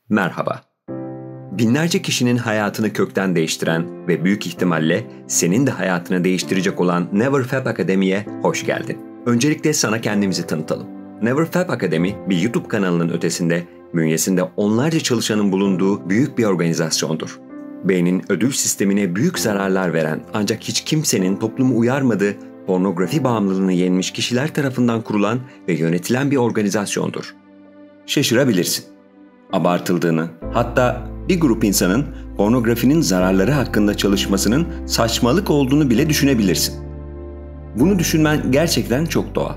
Merhaba. Binlerce kişinin hayatını kökten değiştiren ve büyük ihtimalle senin de hayatını değiştirecek olan Neverfab Akademi'ye hoş geldin. Öncelikle sana kendimizi tanıtalım. Neverfab Akademi bir YouTube kanalının ötesinde, bünyesinde onlarca çalışanın bulunduğu büyük bir organizasyondur. Beynin ödül sistemine büyük zararlar veren ancak hiç kimsenin toplumu uyarmadığı pornografi bağımlılığını yenmiş kişiler tarafından kurulan ve yönetilen bir organizasyondur. Şaşırabilirsin. Abartıldığını, hatta bir grup insanın pornografinin zararları hakkında çalışmasının saçmalık olduğunu bile düşünebilirsin. Bunu düşünmen gerçekten çok doğal.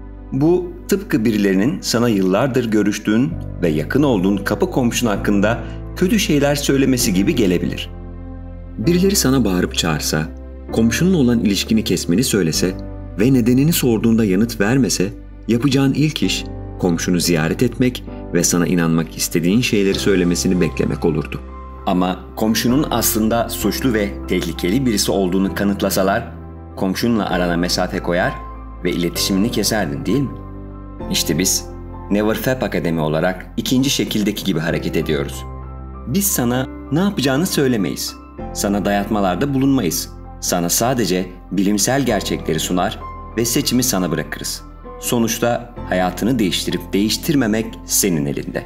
Bu tıpkı birilerinin sana yıllardır görüştüğün ve yakın olduğun kapı komşun hakkında kötü şeyler söylemesi gibi gelebilir. Birileri sana bağırıp çağırsa, komşunun olan ilişkini kesmeni söylese ve nedenini sorduğunda yanıt vermese, yapacağın ilk iş komşunu ziyaret etmek ve sana inanmak istediğin şeyleri söylemesini beklemek olurdu. Ama komşunun aslında suçlu ve tehlikeli birisi olduğunu kanıtlasalar, komşunla arana mesafe koyar ve iletişimini keserdin, değil mi? İşte biz Neverfab Akademi olarak ikinci şekildeki gibi hareket ediyoruz. Biz sana ne yapacağını söylemeyiz. Sana dayatmalarda bulunmayız. Sana sadece bilimsel gerçekleri sunar ve seçimi sana bırakırız. Sonuçta hayatını değiştirip değiştirmemek senin elinde.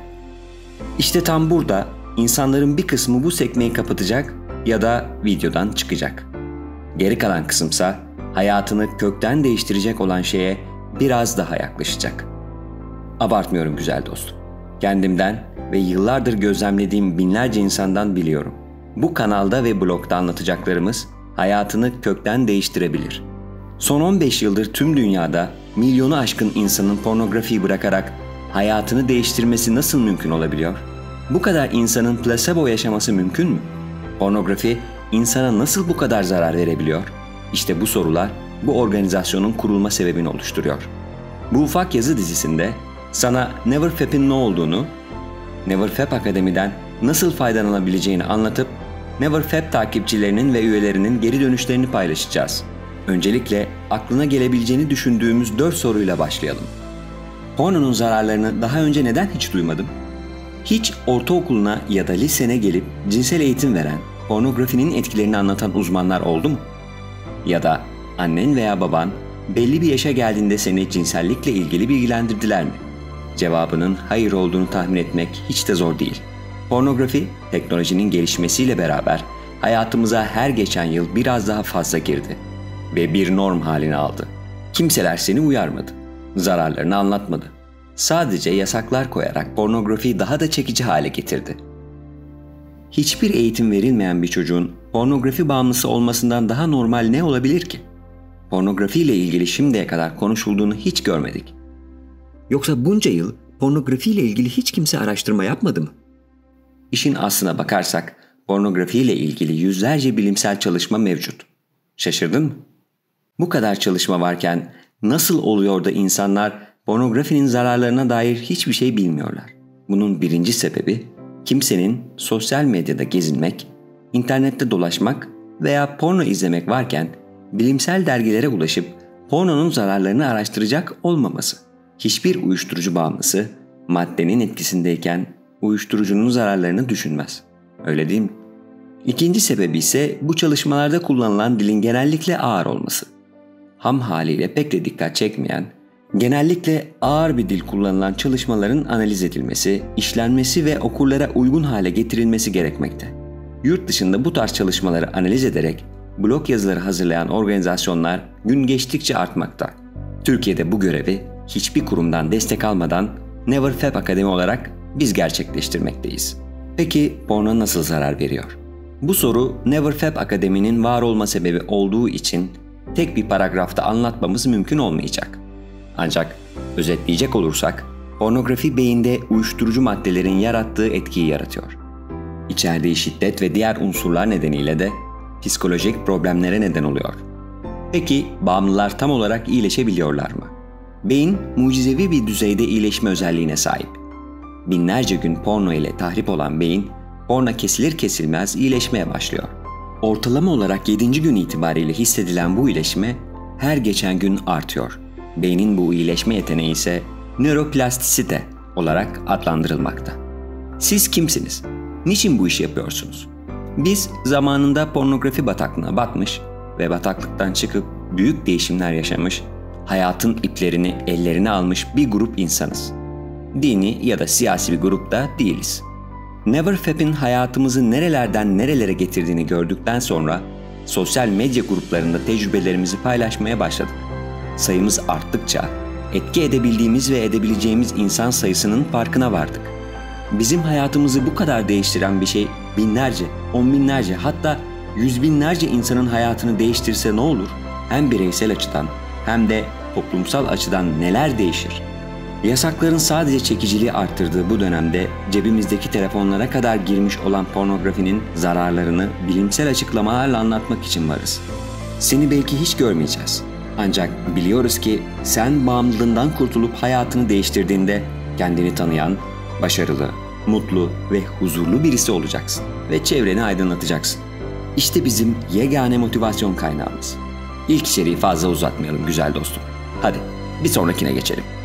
İşte tam burada insanların bir kısmı bu sekmeyi kapatacak ya da videodan çıkacak. Geri kalan kısımsa hayatını kökten değiştirecek olan şeye biraz daha yaklaşacak. Abartmıyorum güzel dostum. Kendimden ve yıllardır gözlemlediğim binlerce insandan biliyorum. Bu kanalda ve blogda anlatacaklarımız hayatını kökten değiştirebilir. Son 15 yıldır tüm dünyada milyonu aşkın insanın pornografiyi bırakarak hayatını değiştirmesi nasıl mümkün olabiliyor? Bu kadar insanın plasebo yaşaması mümkün mü? Pornografi insana nasıl bu kadar zarar verebiliyor? İşte bu sorular bu organizasyonun kurulma sebebini oluşturuyor. Bu ufak yazı dizisinde sana Neverfab'in ne olduğunu, Neverfab Akademi'den nasıl faydalanabileceğini anlatıp Neverfab takipçilerinin ve üyelerinin geri dönüşlerini paylaşacağız. Öncelikle aklına gelebileceğini düşündüğümüz 4 soruyla başlayalım. Pornonun zararlarını daha önce neden hiç duymadım? Hiç ortaokuluna ya da lisene gelip cinsel eğitim veren, pornografinin etkilerini anlatan uzmanlar oldu mu? Ya da annen veya baban belli bir yaşa geldiğinde seni cinsellikle ilgili bilgilendirdiler mi? Cevabının hayır olduğunu tahmin etmek hiç de zor değil. Pornografi, teknolojinin gelişmesiyle beraber hayatımıza her geçen yıl biraz daha fazla girdi ve bir norm halini aldı. Kimseler seni uyarmadı, zararlarını anlatmadı. Sadece yasaklar koyarak pornografiyi daha da çekici hale getirdi. Hiçbir eğitim verilmeyen bir çocuğun pornografi bağımlısı olmasından daha normal ne olabilir ki? Pornografiyle ilgili şimdiye kadar konuşulduğunu hiç görmedik. Yoksa bunca yıl pornografiyle ilgili hiç kimse araştırma yapmadı mı? İşin aslına bakarsak pornografiyle ilgili yüzlerce bilimsel çalışma mevcut. Şaşırdın mı? Bu kadar çalışma varken nasıl oluyor da insanlar pornografinin zararlarına dair hiçbir şey bilmiyorlar? Bunun birinci sebebi kimsenin sosyal medyada gezinmek, internette dolaşmak veya porno izlemek varken bilimsel dergilere ulaşıp pornonun zararlarını araştıracak olmaması. Hiçbir uyuşturucu bağımlısı maddenin etkisindeyken uyuşturucunun zararlarını düşünmez. Öyle değil mi? İkinci sebebi ise bu çalışmalarda kullanılan dilin genellikle ağır olması. Ham haliyle pek de dikkat çekmeyen, genellikle ağır bir dil kullanılan çalışmaların analiz edilmesi, işlenmesi ve okurlara uygun hale getirilmesi gerekmekte. Yurt dışında bu tarz çalışmaları analiz ederek blog yazıları hazırlayan organizasyonlar gün geçtikçe artmakta. Türkiye'de bu görevi hiçbir kurumdan destek almadan Neverfab Akademi olarak biz gerçekleştirmekteyiz. Peki porno nasıl zarar veriyor? Bu soru Neverfab Akademi'nin var olma sebebi olduğu için tek bir paragrafta anlatmamız mümkün olmayacak. Ancak özetleyecek olursak, pornografi beyinde uyuşturucu maddelerin yarattığı etkiyi yaratıyor. İçerdiği şiddet ve diğer unsurlar nedeniyle de psikolojik problemlere neden oluyor. Peki bağımlılar tam olarak iyileşebiliyorlar mı? Beyin mucizevi bir düzeyde iyileşme özelliğine sahip. Binlerce gün porno ile tahrip olan beyin, porno kesilir kesilmez iyileşmeye başlıyor. Ortalama olarak 7. gün itibariyle hissedilen bu iyileşme her geçen gün artıyor. Beynin bu iyileşme yeteneği ise nöroplastisite olarak adlandırılmakta. Siz kimsiniz? Niçin bu işi yapıyorsunuz? Biz zamanında pornografi bataklığına batmış ve bataklıktan çıkıp büyük değişimler yaşamış, hayatın iplerini ellerine almış bir grup insanız. Dini ya da siyasi bir grupta değiliz. Neverfap'in hayatımızı nerelerden nerelere getirdiğini gördükten sonra sosyal medya gruplarında tecrübelerimizi paylaşmaya başladık. Sayımız arttıkça etki edebildiğimiz ve edebileceğimiz insan sayısının farkına vardık. Bizim hayatımızı bu kadar değiştiren bir şey binlerce, on binlerce, hatta yüz binlerce insanın hayatını değiştirse ne olur? Hem bireysel açıdan hem de toplumsal açıdan neler değişir? Yasakların sadece çekiciliği arttırdığı bu dönemde cebimizdeki telefonlara kadar girmiş olan pornografinin zararlarını bilimsel açıklamalarla anlatmak için varız. Seni belki hiç görmeyeceğiz. Ancak biliyoruz ki sen bağımlılığından kurtulup hayatını değiştirdiğinde kendini tanıyan, başarılı, mutlu ve huzurlu birisi olacaksın ve çevreni aydınlatacaksın. İşte bizim yegane motivasyon kaynağımız. İlk içeriği fazla uzatmayalım güzel dostum. Hadi bir sonrakine geçelim.